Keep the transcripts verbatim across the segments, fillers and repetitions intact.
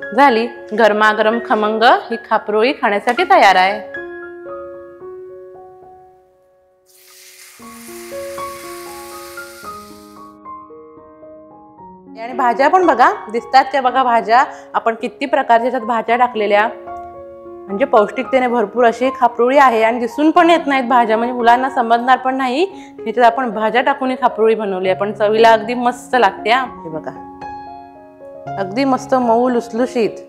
झाली. गरमागरम खमंग ही खापरोळी खाण्यासाठी तयार आहे. आणि भाज्या पण बघा दिसतात त्या बघा भाज्या आपण किती प्रकारच्या त्यात भाज्या टाकलेल्या, म्हणजे पौष्टिकतेने भरपूर अशी खापरोळी आहे. आणि दिसून पण येत नाहीत भाज्या, म्हणजे मुलांना समजणार पण नाही ह्याच्यात आपण भाज्या टाकून ही खापरोळी बनवली आहे. पण चवीला अगदी मस्त लागते. हे बघा अगदी मस्त मऊ लुसलुशीत.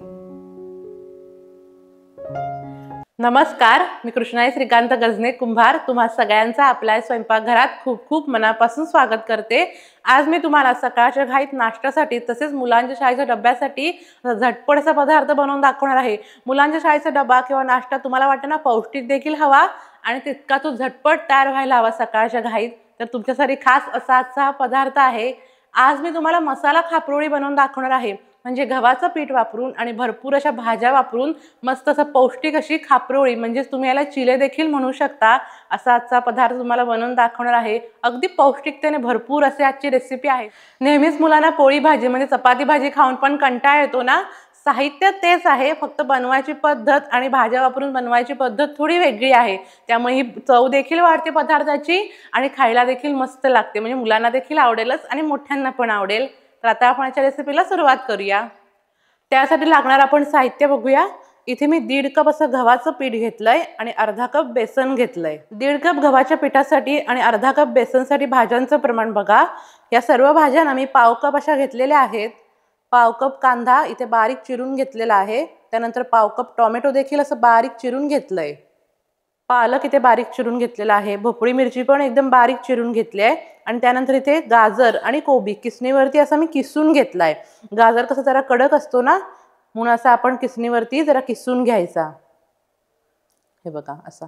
नमस्कार, मी कृष्णाई श्रीकांत गजने कुंभार तुम्हा सगळ्यांचा आपल्या स्वयंपाकघरात खूप खूप मनापासून स्वागत करते. आज मी तुम्हाला सकाळच्या घाईत नाश्त्यासाठी तसेच मुलांच्या शाळेच्या डब्यासाठी झटपट असा पदार्थ बनवून दाखवणार आहे. मुलांच्या शाळेचा डबा किंवा नाश्ता तुम्हाला वाटतं ना पौष्टिक देखील हवा आणि तितका तो झटपट तयार व्हायला हवा सकाळच्या घाईत, तर तुमच्यासाठी खास असा आजचा हा पदार्थ आहे. आज मी तुम्हाला मसाला खापरोळी बनवून दाखवणार आहे. म्हणजे गव्हाचं पीठ वापरून आणि भरपूर अशा भाज्या वापरून मस्त असं पौष्टिक अशी खापरोळी, म्हणजे तुम्ही याला चिले देखील म्हणू शकता, असा आजचा पदार्थ तुम्हाला बनवून दाखवणार आहे. अगदी पौष्टिकतेने भरपूर असे आजची रेसिपी आहे. नेहमीच मुलांना पोळी भाजी म्हणजे चपाती भाजी खाऊन पण कंटाळा येतो ना. साहित्य तेच आहे, फक्त बनवायची पद्धत आणि भाज्या वापरून बनवायची पद्धत थोडी वेगळी आहे. त्यामुळे ही चव देखील वाढते पदार्थाची आणि खायला देखील मस्त लागते. म्हणजे मुलांना देखील आवडेलच आणि मोठ्यांना पण आवडेल. तर आता आपण याच्या रेसिपीला सुरुवात करूया. त्यासाठी लागणार आपण साहित्य बघूया. इथे मी दीड कप असं गव्हाचं पीठ घेतलंय आणि अर्धा कप बेसन घेतलंय. दीड कप गव्हाच्या पिठासाठी आणि अर्धा कप बेसनसाठी भाज्यांचं प्रमाण बघा. या सर्व भाज्या ना मी पाव कप अशा घेतलेल्या आहेत. पाव कप कांदा इथे बारीक चिरून घेतलेला आहे. त्यानंतर पाव कप टोमॅटो देखील असं बारीक चिरून घेतलंय. पालक इथे बारीक चिरून घेतलेला आहे. भोपळी मिरची पण एकदम बारीक चिरून घेतली आहे. आणि त्यानंतर इथे गाजर आणि कोबी किसणीवरती असं मी किसून घेतलाय. गाजर कसं जरा कडक असतो ना, म्हणून असं आपण किसणीवरती जरा किसून घ्यायचा. हे बघा असा.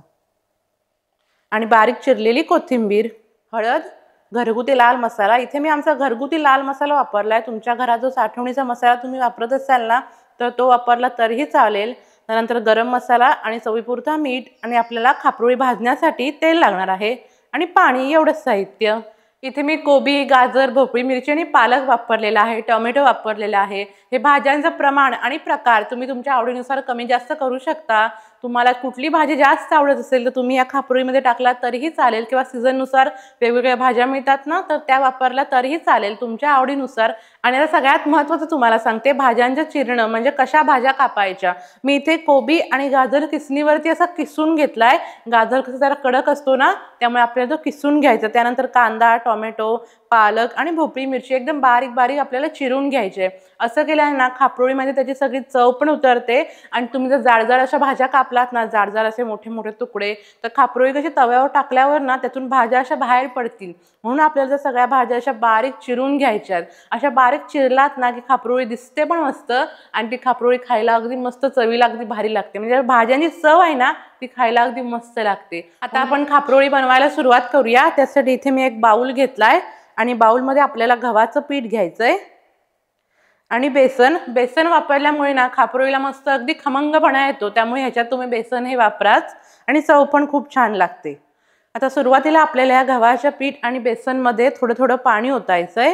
आणि बारीक चिरलेली कोथिंबीर, हळद, घरगुती लाल मसाला. इथे मी आमचा घरगुती लाल मसाला वापरलाय. तुमच्या घरात जो साठवणीचा मसाला तुम्ही वापरत असाल ना, तर तो वापरला तरीही चालेल. त्यानंतर गरम मसाला आणि चवीपुरता मीठ आणि आपल्याला खापरोळी भाजण्यासाठी तेल लागणार आहे आणि पाणी, एवढंच साहित्य. इथे मी कोबी, गाजर, भोपळी मिरची आणि पालक वापरलेला आहे. टोमॅटो वापरलेला आहे. हे भाज्यांचं प्रमाण आणि प्रकार तुम्ही तुमच्या आवडीनुसार कमी जास्त करू शकता. तुम्हाला कुठली भाजी जास्त आवडत असेल तर तुम्ही या खापरोळीमध्ये टाकला तरीही चालेल, किंवा सीझननुसार वेगवेगळ्या भाज्या मिळतात ना, तर त्या वापरल्या तरीही चालेल तुमच्या आवडीनुसार. आणि आता सगळ्यात महत्त्वाचं तुम्हाला सांगते, भाज्यांचं चिरणं म्हणजे कशा भाज्या कापायच्या. मी इथे कोबी आणि गाजर किसणीवरती असा किसून घेतलाय. गाजर कसं जरा कडक असतो ना, त्यामुळे आपल्याला तो किसून घ्यायचा. त्यानंतर कांदा, टोमॅटो, पालक आणि भोपळी मिरची एकदम बारीक बारीक आपल्याला चिरून घ्यायचे. असं केल्याने ना खापरोळीमध्ये त्याची सगळी चव पण उतरते. आणि तुम्ही जर जाडजाड अशा भाज्या कापलात ना, जाडजाड असे मोठे मोठे तुकडे, तर खापरोळी कशी तव्यावर टाकल्यावर ना त्यातून भाज्या अशा बाहेर पडतील. म्हणून आपल्याला जर सगळ्या भाज्या अशा बारीक चिरून घ्यायच्यात. अशा बारीक चिरलात ना की खापरोळी दिसते पण मस्त आणि ती खापरोळी खायला अगदी मस्त चवीला अगदी भारी लागते. म्हणजे भाज्यांची चव आहे ना ती खायला अगदी मस्त लागते. आता आपण खापरोळी बनवायला सुरुवात करूया. त्यासाठी इथे मी एक बाउल घेतलाय आणि बाउलमध्ये आपल्याला गव्हाचं पीठ घ्यायचंय आणि बेसन. बेसन वापरल्यामुळे ना खापरोळीला मस्त अगदी खमंगपणा येतो. त्यामुळे ह्याच्यात तुम्ही बेसन हे वापराच आणि चव पण खूप छान लागते. आता सुरुवातीला आपल्याला या गव्हाच्या पीठ आणि बेसनमध्ये थोडं थोडं पाणी ओतायचंय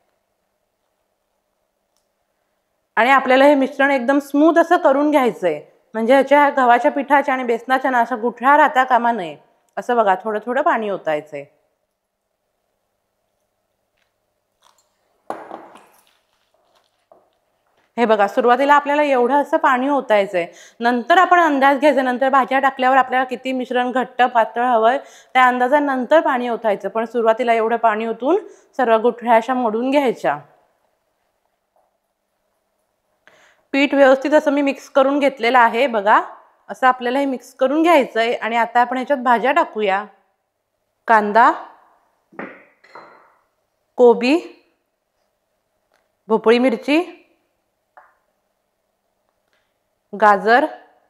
आणि आपल्याला हे मिश्रण एकदम स्मूथ असं करून घ्यायचंय. म्हणजे ह्याच्या गव्हाच्या पिठाच्या आणि बेसनाच्या ना अशा गुठळ्या राहता कामा नये. असं बघा थोडं थोडं पाणी ओतायचंय. हे बघा सुरुवातीला आपल्याला एवढं असं पाणी ओतायचंय. नंतर आपण अंदाज घ्यायचा. नंतर भाज्या टाकल्यावर आपल्याला किती मिश्रण घट्ट पातळ हवंय त्या अंदाजानंतर पाणी ओतायचं. पण सुरुवातीला एवढं पाणी ओतून सर्व गुठळ्या अशा मोडून घ्यायच्या. पीठ व्यवस्थित असं मी मिक्स करून घेतलेलं आहे. बघा असं आपल्याला हे मिक्स करून घ्यायचंय. आणि आता आपण ह्याच्यात भाज्या टाकूया. कांदा, कोबी, भोपळी मिरची, गाजर,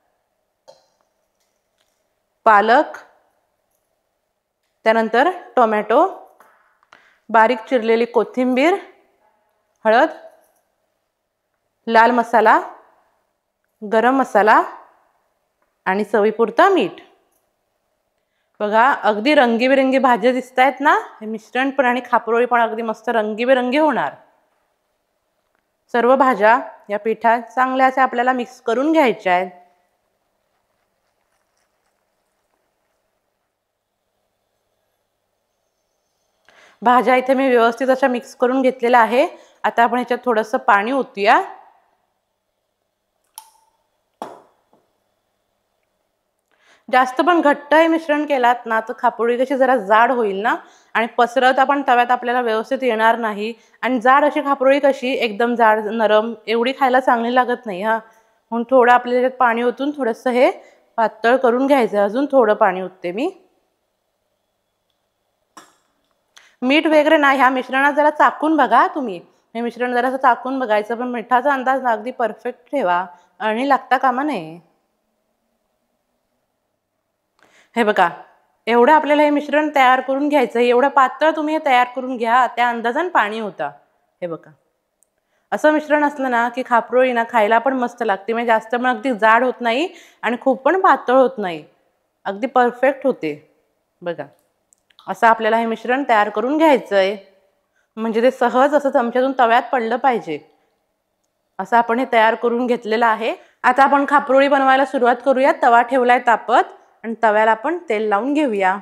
पालक, त्यानंतर टोमॅटो, बारीक चिरलेली कोथिंबीर, हळद, लाल मसाला, गरम मसाला आणि चवीपुरता मीठ. बघा अगदी रंगीबेरंगी भाज्या दिसतायत ना. हे मिश्रण पण आणि खापरोळी पण अगदी मस्त रंगीबेरंगी होणार. सर्व भाज्या या पिठात चांगल्या अशा आपल्याला मिक्स करून घ्यायच्या आहेत. भाज्या इथे मी व्यवस्थित अशा मिक्स करून घेतलेल्या आहे. आता आपण ह्याच्यात थोडंसं पाणी ओतूया. जास्त पण घट्ट हे मिश्रण केलात ना तर खापरोळी कशी जरा जाड होईल ना आणि पसरत आपण तव्यात आपल्याला व्यवस्थित येणार नाही. आणि जाड अशी खापरोळी कशी एकदम जाड नरम एवढी खायला चांगली लागत नाही हा. म्हणून थोडं आपल्या ह्याच्यात पाणी ओतून थोडंसं हे पातळ करून घ्यायचं. अजून थोडं पाणी ओतते मी. मीठ वगैरे नाही, ह्या मिश्रणात जरा चाकून बघा तुम्ही. हे मिश्रण जरासं चाकून बघायचं, पण मिठाचा अंदाज अगदी परफेक्ट ठेवा आणि लागता कामा नये. हे बघा, एवढं आपल्याला हे मिश्रण तयार करून घ्यायचं. एवढं पातळ तुम्ही हे तयार करून घ्या, त्या अंदाजाने पाणी होता. हे बघा, असं मिश्रण असलं ना की खापरोळी ना खायला पण मस्त लागते. म्हणजे जास्त पण अगदी जाड होत नाही आणि खूप पण पातळ होत नाही, अगदी परफेक्ट होते. बघा, असं आपल्याला हे मिश्रण तयार करून घ्यायचंय. म्हणजे ते सहज असं चमच्यातून तव्यात पडलं पाहिजे असं आपण हे तयार करून घेतलेलं आहे. आता आपण खापरोळी बनवायला सुरुवात करूया. तवा ठेवलाय तापत आणि तव्याला आपण तेल लावून घेऊया.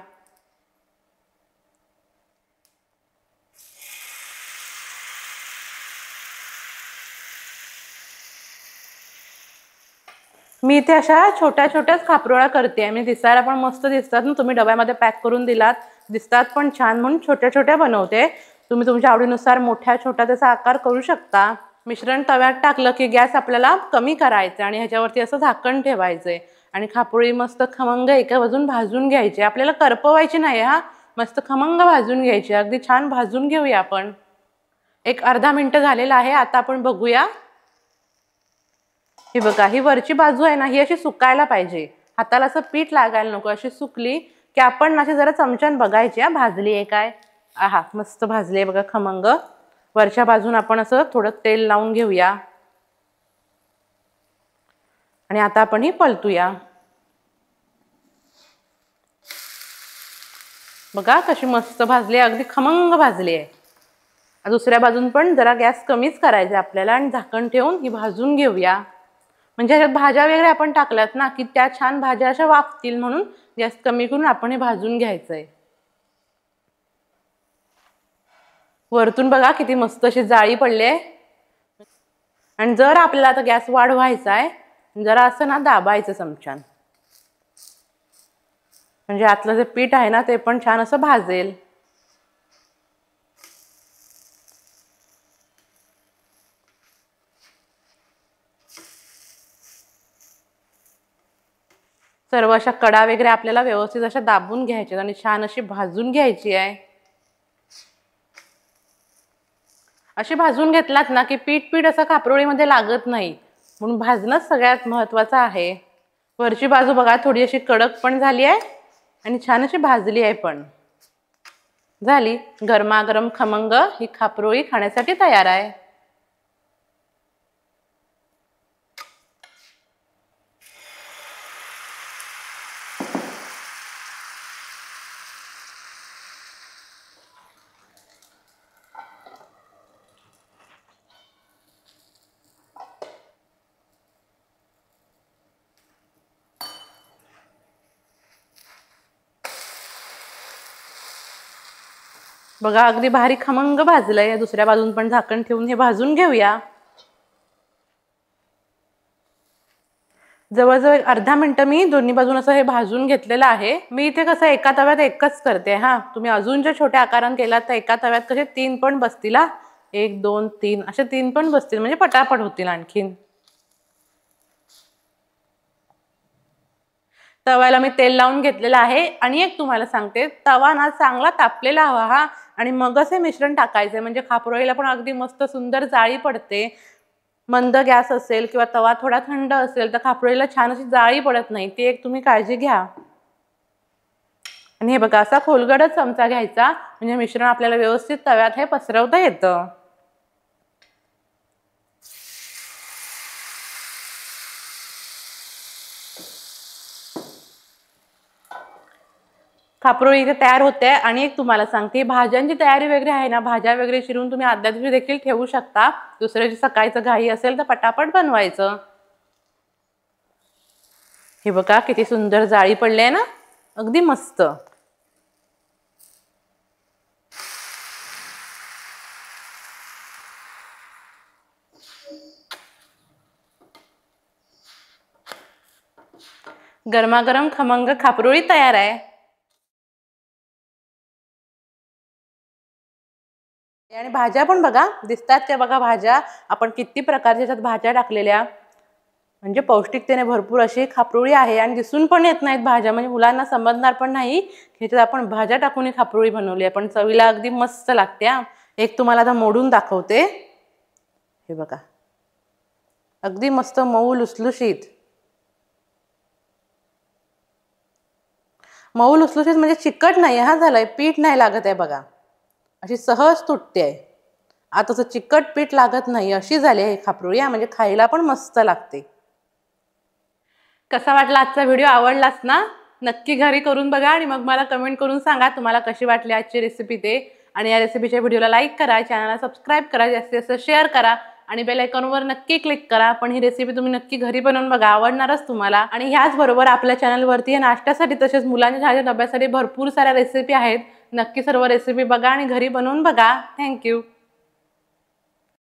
मी इथे अशा छोट्या छोट्याच खापरोळ्या करते. मी दिसायला पण मस्त दिसतात ना, तुम्ही डब्यामध्ये पॅक करून दिलात दिसतात पण छान म्हणून छोट्या छोट्या बनवते. तुम्ही तुमच्या आवडीनुसार मोठ्या छोट्या त्याचा आकार करू शकता. मिश्रण तव्यात टाकलं की गॅस आपल्याला कमी करायचा आणि ह्याच्यावरती असं झाकण ठेवायचंय आणि खापरोळी मस्त खमंग एका बाजून भाजून घ्यायची. आपल्याला करपवायची नाही हा, मस्त खमंग भाजून घ्यायची. अगदी छान भाजून घेऊया आपण. एक अर्धा मिनिट झालेला आहे. आता आपण बघूया. ही बघा, ही वरची बाजू आहे ना ही अशी सुकायला पाहिजे. हाताला असं पीठ लागायला नको. अशी सुकली की आपण अशी जरा चमच्यान बघायची हा भाजली आहे काय. आहा, मस्त भाजली आहे बघा खमंग. वरच्या बाजून आपण असं थोडं तेल लावून घेऊया आणि आता आपण ही पलटूया. बघा कशी मस्त भाजली आहे, अगदी खमंग भाजली आहे. दुसऱ्या बाजून पण जरा गॅस कमीच करायचा आपल्याला आणि झाकण ठेवून ही भाजून घेऊया. म्हणजे ह्याच्यात भाज्या वगैरे आपण टाकल्यात ना की त्या छान भाज्या अशा वाफतील म्हणून गॅस कमी करून आपण हे भाजून घ्यायचंय. वरतून बघा किती मस्त अशी जाळी पडली आहे. आणि जर आपल्याला आता गॅस वाढवायचा आहे, जरा असं ना दाबायचं चमच्यान, म्हणजे आतलं जे पीठ आहे ना ते पण छान असं भाजेल. सर्व अशा कडा वगैरे आपल्याला व्यवस्थित अशा दाबून घ्यायच्या आणि छान अशी भाजून घ्यायची आहे. अशी भाजून घेतलात ना की पीठ पीठ असं खापरोळीमध्ये लागत नाही, म्हणून भाजणंच सगळ्यात महत्त्वाचं आहे. वरची बाजू बघा थोडी अशी कडक पण झाली आहे आणि छान अशी भाजली आहे पण. झाली गरमागरम खमंग ही खापरोळी खाण्यासाठी तयार आहे. बघा अगदी भारी खमंग भाजलंय. दुसऱ्या बाजून पण झाकण ठेवून हे भाजून घेऊया. जवळजवळ अर्धा मिनिट मी दोन्ही बाजून असं हे भाजून घेतलेलं आहे. मी इथे कसं एका तव्यात एकच करते हा. तुम्ही अजून जे छोट्या आकाराने केलात तर एका तव्यात कसे तीन पण बसतील हा. एक दोन तीन असे तीन पण बसतील, म्हणजे पटापट होतील आणखीन. तव्याला मी तेल लावून घेतलेलं आहे आणि एक तुम्हाला सांगते, तवा ना चांगला तापलेला हवा हा आणि मगच हे मिश्रण टाकायचे, म्हणजे खापरोळीला पण अगदी मस्त सुंदर जाळी पडते. मंद गॅस असेल किंवा तवा थोडा थंड असेल तर खापरोळीला छान अशी जाळी पडत नाही. ती एक तुम्ही काळजी घ्या. आणि हे बघा असा खोलगटच चमचा घ्यायचा, म्हणजे मिश्रण आपल्याला व्यवस्थित तव्यात हे पसरवता येतं. खापरोळी इथे तयार होते. आणि एक तुम्हाला सांगते, भाज्यांची तयारी वगैरे आहे ना, भाज्या वगैरे चिरून तुम्ही आदल्या दिवशी देखील ठेवू शकता. दुसऱ्या दिवशी सकाळचं घाई असेल तर पटापट बनवायचं. हे बघा किती सुंदर जाळी पडली आहे ना, अगदी मस्त. गरमागरम खमंग खापरोळी तयार आहे. आणि भाज्या पण बघा दिसतात त्या, बघा भाज्या आपण किती प्रकारच्या त्याच्यात भाज्या टाकलेल्या, म्हणजे पौष्टिकतेने भरपूर अशी खापरोळी आहे. आणि दिसून पण येत नाहीत भाज्या, म्हणजे मुलांना समजणार पण नाही ह्याच्यात आपण भाज्या टाकून खापरोळी बनवली आहे. पण चवीला अगदी मस्त लागते. एक तुम्हाला आता मोडून दाखवते. हे बघा अगदी मस्त मऊ लुसलुशीत. मऊ लुसलुशीत म्हणजे चिकट नाही हा झालाय, पीठ नाही लागत आहे बघा, अशी सहज तुटते आहे. आता तसं चिकट पीठ लागत नाही अशी झाली आहे खापरोळी, म्हणजे खायला पण मस्त लागते. कसा वाटला आजचा व्हिडिओ? आवडलाच ना? नक्की घरी करून बघा आणि मग मला कमेंट करून सांगा तुम्हाला कशी वाटली आजची रेसिपी ते. आणि या रेसिपीच्या व्हिडिओला लाईक करा, चॅनलला सबस्क्राईब करा, जास्तीत जास्त शेअर करा आणि बेल आयकॉनवर नक्की क्लिक करा. पण ही रेसिपी तुम्ही नक्की घरी बनवून बघा, आवडणारच तुम्हाला. आणि ह्याचबरोबर आपल्या चॅनलवरती नाश्त्यासाठी तसेच मुलांच्या शाळेच्या डब्यासाठी भरपूर साऱ्या रेसिपी आहेत. नक्की सर्व रेसिपी बघा आणि घरी बनवून बघा. थँक्यू.